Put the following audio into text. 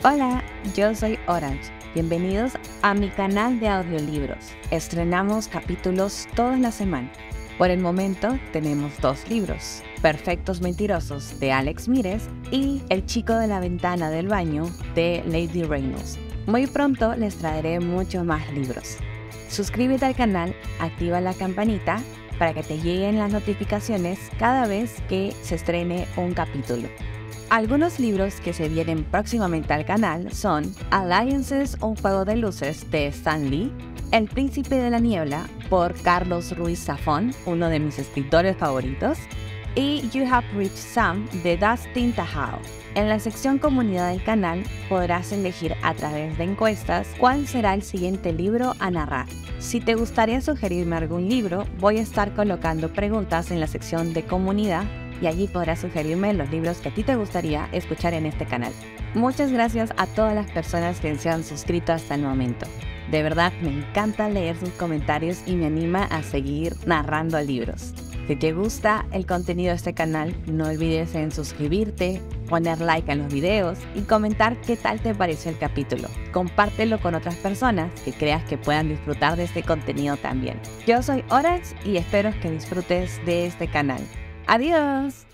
Hola, yo soy Orange. Bienvenidos a mi canal de audiolibros. Estrenamos capítulos toda la semana. Por el momento tenemos 2 libros, Perfectos Mentirosos de Alex Mires y El chico de la ventana del baño de Lady Reynolds. Muy pronto les traeré muchos más libros. Suscríbete al canal, activa la campanita para que te lleguen las notificaciones cada vez que se estrene un capítulo. Algunos libros que se vienen próximamente al canal son Alliances, un juego de luces de Stan Lee, El príncipe de la niebla por Carlos Ruiz Zafón, uno de mis escritores favoritos, y You Have Reached Some de Dustin Tahao. En la sección comunidad del canal podrás elegir a través de encuestas cuál será el siguiente libro a narrar. Si te gustaría sugerirme algún libro, voy a estar colocando preguntas en la sección de comunidad y allí podrás sugerirme los libros que a ti te gustaría escuchar en este canal. Muchas gracias a todas las personas que se han suscrito hasta el momento. De verdad me encanta leer sus comentarios y me anima a seguir narrando libros. Si te gusta el contenido de este canal, no olvides en suscribirte, poner like a los videos y comentar qué tal te pareció el capítulo. Compártelo con otras personas que creas que puedan disfrutar de este contenido también. Yo soy Orange y espero que disfrutes de este canal. ¡Adiós!